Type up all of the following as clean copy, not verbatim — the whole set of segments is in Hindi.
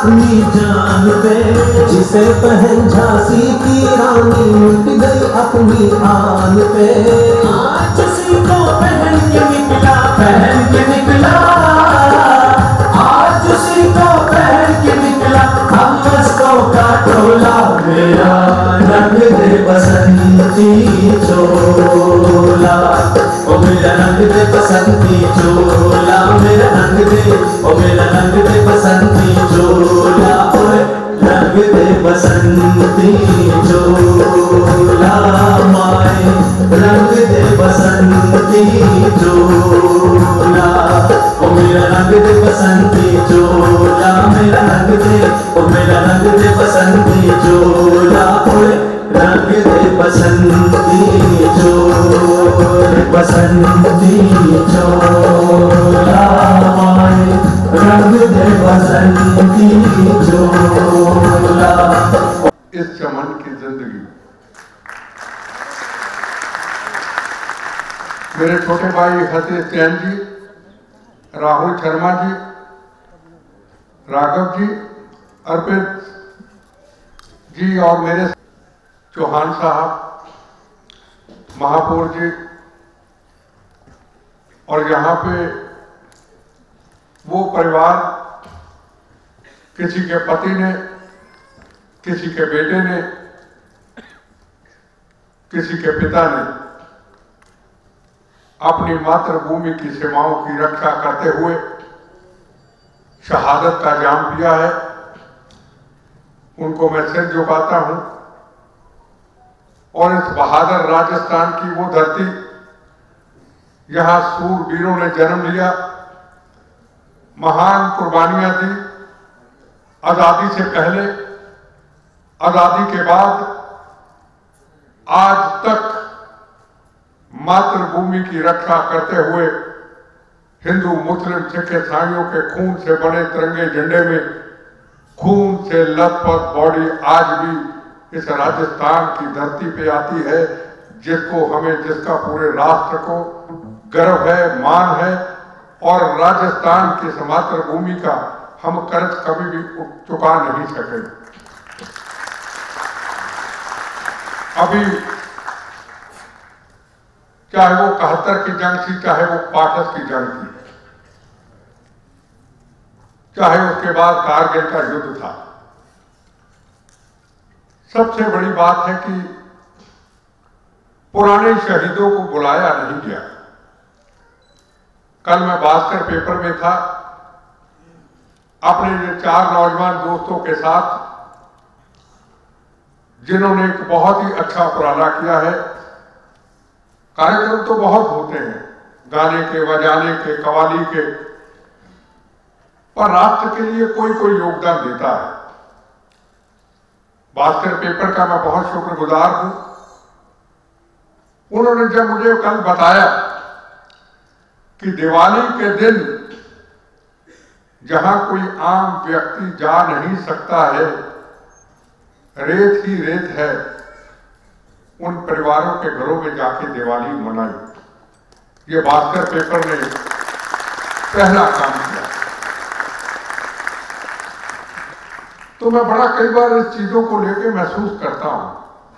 अपनी जान पे, जिसे पहन झांसी की रानी मिट गई अपनी आन पे। आज उसी को पहन के निकला, पहन के निकला, आज उसी को पहन के निकला हम मस्तों का टोला। मेरा रंग दे बसंती चोला, ओ मेरा रंग दे बसंती चोला, मेरा रंग दे, ओ मेरा रंग दे बसंती चोला, ओए रंग दे बसंती चोला, माए रंग दे बसंती चोला, ओ मेरा रंग दे बसंती चोला, मेरा रंग दे, ओ मेरा रंग दे बसंती चोला, ओए रंग दे बसंती चोला, बसंती चोला, माए रंग दे बसंती चोला। इस चमन की जिंदगी मेरे छोटे भाई हसीस जैन जी, राहुल शर्मा जी, राघव जी, अर्पित जी और मेरे चौहान साहब, महापौर जी, और यहाँ पे वो परिवार, किसी के पति ने, किसी के बेटे ने, किसी के पिता ने अपनी मातृभूमि की सीमाओं की रक्षा करते हुए शहादत का जाम पिया है, उनको मैं सिर झुकाता हूं। और इस बहादुर राजस्थान की वो धरती, यहां सूरवीरों ने जन्म लिया, महान कुर्बानियां दी, आजादी से पहले, आजादी के बाद, आज तक मातृभूमि की रक्षा करते हुए हिंदू मुस्लिम सिख ईसाइयों के खून से बने तिरंगे झंडे में खून से लथपथ बॉडी आज भी इस राजस्थान की धरती पे आती है, जिसको हमें, जिसका पूरे राष्ट्र को गर्व है, मान है, और राजस्थान की इस मातृभूमि का हम कर्ज कभी भी चुका नहीं सकेंगे। अभी चाहे वो 71 की जंग थी, चाहे वो पाटस की जंग थी, चाहे उसके बाद कारगिल का युद्ध था, सबसे बड़ी बात है कि पुराने शहीदों को बुलाया नहीं गया। कल मैं भास्कर पेपर में था, अपने ये 4 नौजवान दोस्तों के साथ, जिन्होंने एक बहुत ही अच्छा उपराला किया है। कार्यक्रम तो बहुत होते हैं, गाने के, बजाने के, कव्वाली के, पर राष्ट्र के लिए कोई कोई योगदान देता है। भास्कर पेपर का मैं बहुत शुक्रगुजार हूं। उन्होंने जब मुझे कल बताया कि दिवाली के दिन जहां कोई आम व्यक्ति जा नहीं सकता है, रेत ही रेत है, उन परिवारों के घरों में जाके दिवाली मनाई। ये भास्कर पेपर ने पहला काम किया। तो मैं बड़ा कई बार इस चीजों को लेकर महसूस करता हूं,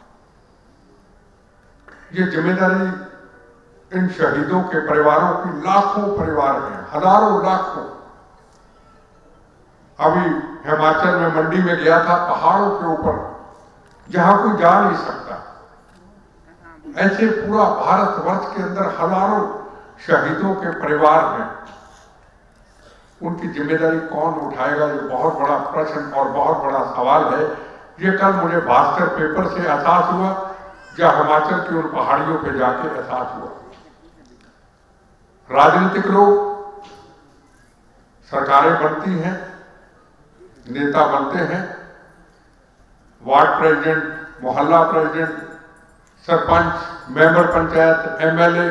ये जिम्मेदारी इन शहीदों के परिवारों की, लाखों परिवार हैं, हजारों लाखों। अभी हिमाचल में मंडी में गया था, पहाड़ों के ऊपर जहां कोई जा नहीं सकता, ऐसे पूरा भारतवर्ष के अंदर हजारों शहीदों के परिवार हैं। उनकी जिम्मेदारी कौन उठाएगा, ये बहुत बड़ा प्रश्न और बहुत बड़ा सवाल है। ये कल मुझे भास्कर पेपर से एहसास हुआ, जब हिमाचल की उन पहाड़ियों पे जाके एहसास हुआ। राजनीतिक लोग, सरकारें बनती हैं, नेता बनते हैं, वार्ड प्रेसिडेंट, मोहल्ला president, sarpanch, member panchayat, MLA,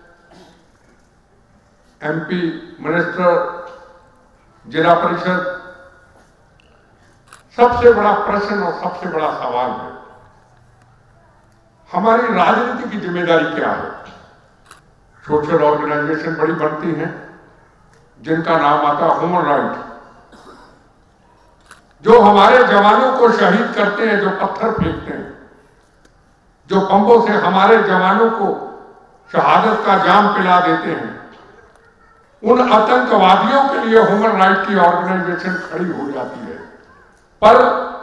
MP, minister, zila parishad. सबसे बड़ा प्रश्न और सबसे बड़ा सवाल है, हमारी राजनीति की जिम्मेदारी क्या है। सोशल ऑर्गेनाइजेशन बड़ी बनती हैं, जिनका नाम आता है ह्यूमन राइट, जो हमारे जवानों को शहीद करते हैं, जो पत्थर फेंकते हैं, जो बम्बों से हमारे जवानों को शहादत का जाम पिला देते हैं, उन आतंकवादियों के लिए ह्यूमन राइट की ऑर्गेनाइजेशन खड़ी हो जाती है। पर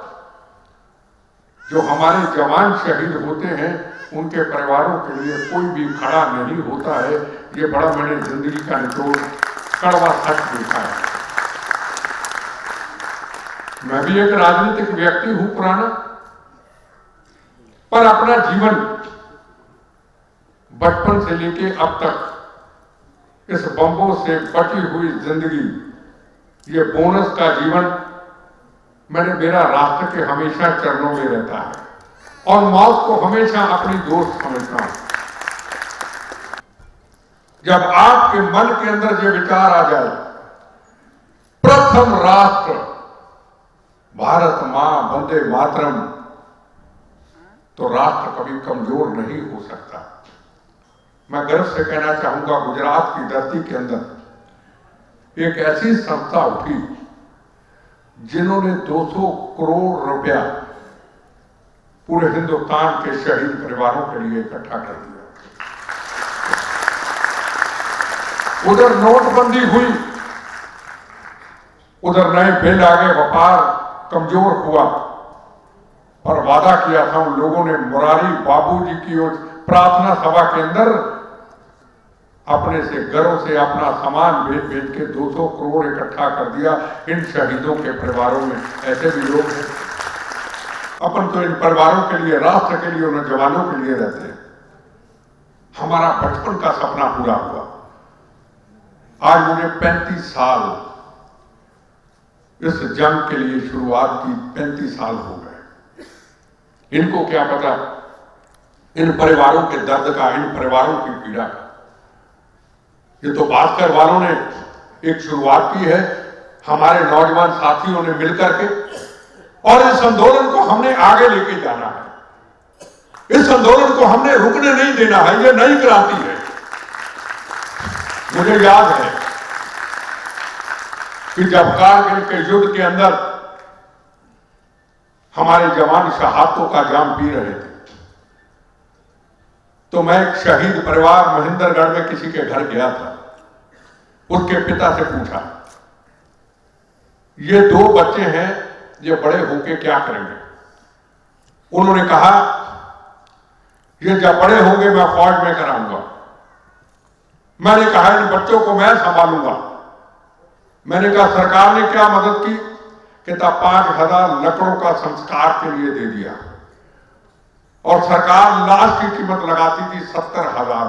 जो हमारे जवान शहीद होते हैं उनके परिवारों के लिए कोई भी खड़ा नहीं होता है। ये बड़ा मैंने जिंदगी का निचोड़ कड़वा सच देखा है। मैं भी एक राजनीतिक व्यक्ति हूं पुराना, पर अपना जीवन बचपन से लेके अब तक इस बम्बों से बची हुई जिंदगी, ये बोनस का जीवन मेरा राष्ट्र के हमेशा चरणों में रहता है और मौत को हमेशा अपनी दोस्त समझता हूं। जब आपके मन के अंदर ये विचार आ जाए, प्रथम राष्ट्र भारत मां वंदे मातरम, तो राष्ट्र कभी कमजोर नहीं हो सकता। मैं गर्व से कहना चाहूंगा, गुजरात की धरती के अंदर एक ऐसी संस्था उठी जिन्होंने 200 करोड़ रुपया पूरे हिंदुस्तान के शहीद परिवारों के लिए इकट्ठा कर दिया। उधर नोटबंदी हुई, उधर नए बिल आ गए, व्यापार कमजोर हुआ, और वादा किया था उन लोगों ने मुरारी बाबूजी की उस प्रार्थना सभा के अंदर अपने से घरों से अपना सामान बेच के 200 करोड़ इकट्ठा कर दिया। इन शहीदों के परिवारों में ऐसे भी लोग हैं। अपन तो इन परिवारों के लिए, राष्ट्र के लिए, उन जवानों के लिए रहते हैं। हमारा बचपन का सपना पूरा हुआ। आज मुझे 35 साल इस जंग के लिए शुरुआत की, 35 साल हो गए। इनको क्या पता इन परिवारों के दर्द का, इन परिवारों की पीड़ा का। ये तो भास्कर वालों ने एक शुरुआत की है, हमारे नौजवान साथियों ने मिलकर के, और इस आंदोलन को हमने आगे लेके जाना है। इस आंदोलन को हमने रुकने नहीं देना है। ये नई क्रांति है। मुझे याद है कि जब कारगिल के युद्ध के अंदर हमारे जवान शहादतों का जाम पी रहे थे, तो मैं एक शहीद परिवार महेंद्रगढ़ में किसी के घर गया था। उसके पिता से पूछा, ये 2 बच्चे हैं, ये बड़े होके क्या करेंगे? उन्होंने कहा, ये जब बड़े होंगे मैं फौज में कराऊंगा। मैंने कहा, इन बच्चों को मैं संभालूंगा। मैंने कहा, सरकार ने क्या मदद की? कहता 5000 लकड़ों का संस्कार के लिए दे दिया, और सरकार लाश की कीमत लगाती थी 70,000।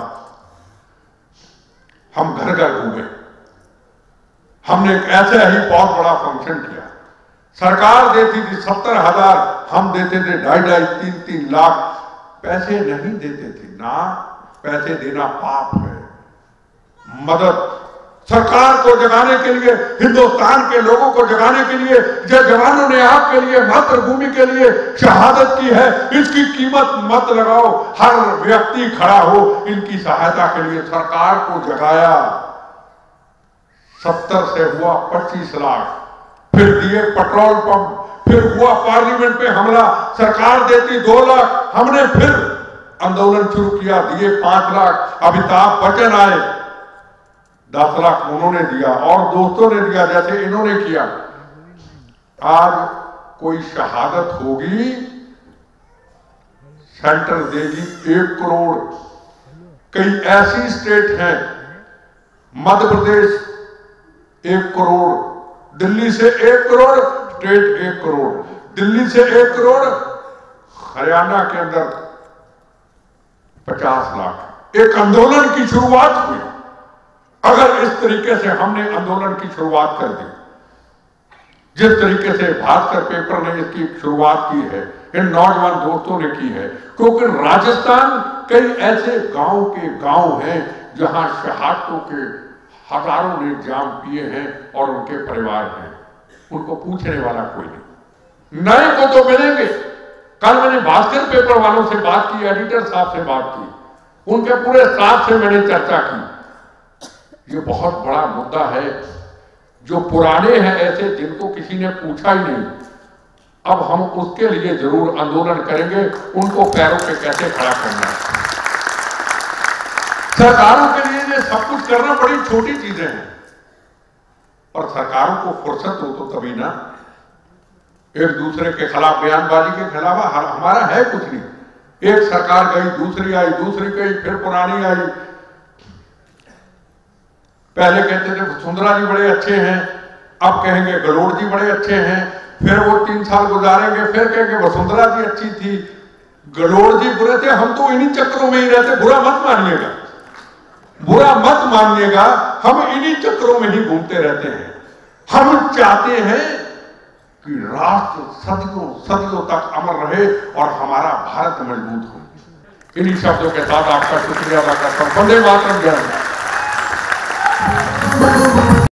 हम घर घर घूमे। हमने एक ऐसे ही बहुत बड़ा फंक्शन किया। सरकार देती थी 70,000, हम देते थे 2.5, 3 लाख। पैसे नहीं देते थे ना, पैसे देना पाप है। मदद सरकार को जगाने के लिए, हिंदुस्तान के लोगों को जगाने के लिए, जो जवानों ने आपके लिए, मातृभूमि के लिए शहादत की है, इसकी कीमत मत लगाओ। हर व्यक्ति खड़ा हो इनकी सहायता के लिए। सरकार को जगाया। 70 से हुआ 25 लाख, फिर दिए पेट्रोल पंप, फिर हुआ पार्लियामेंट पे हमला, सरकार देती 2 लाख। हमने फिर आंदोलन शुरू किया, दिए 5 लाख। अमिताभ बच्चन आए, 10 लाख उन्होंने दिया, और दोस्तों ने दिया, जैसे इन्होंने किया। आज कोई शहादत होगी, सेंटर देगी 1 करोड़। कई ऐसी स्टेट हैं, मध्य प्रदेश 1 करोड़, दिल्ली से 1 करोड़, स्टेट 1 करोड़, दिल्ली से 1 करोड़, हरियाणा के अंदर 50 लाख। एक आंदोलन की शुरुआत हुई। अगर इस तरीके से हमने आंदोलन की शुरुआत कर दी, जिस तरीके से भास्कर पेपर ने इसकी शुरुआत की है, इन नौजवान दोस्तों ने की है, क्योंकि राजस्थान कई ऐसे गांव के गांव हैं जहां शहादतों के हजारों ने जाम पिए हैं और उनके परिवार हैं। उनको पूछने वाला कोई नहीं। नए को तो मिलेंगे। कल मैंने भास्कर पेपर वालों से बात की, एडिटर साहब से बात की, उनके पूरे स्टाफ से मैंने चर्चा की। ये बहुत बड़ा मुद्दा है। जो पुराने हैं ऐसे, जिनको किसी ने पूछा ही नहीं, अब हम उसके लिए जरूर आंदोलन करेंगे, उनको पैरों पे कैसे खड़ा करना है। सरकारों के लिए ये सब कुछ करना बड़ी छोटी चीजें हैं, और सरकारों को फुर्सत हो तो तभी ना। एक दूसरे के खिलाफ बयानबाजी के खिलाफ हमारा है कुछ नहीं। एक सरकार गई, दूसरी आई, दूसरी गई, फिर पुरानी आई। पहले कहते थे वसुंधरा जी बड़े अच्छे हैं, अब कहेंगे गलोड़ जी बड़े अच्छे हैं, फिर वो 3 साल गुजारेंगे, फिर कहेंगे वसुंधरा जी अच्छी थी, गलोड़ जी बुरे थे। हम तो इन्हीं चक्रों में ही रहते। बुरा मत मानिएगा, बुरा मत मानिएगा, हम इन्हीं चक्रों में ही घूमते रहते हैं। हम चाहते हैं कि राष्ट्र सदियों सदियों तक अमर रहे और हमारा भारत मजबूत हो। इन्हीं शब्दों के साथ आपका शुक्रिया अदा करता हूं। वंदे मातरम। जय हिंद।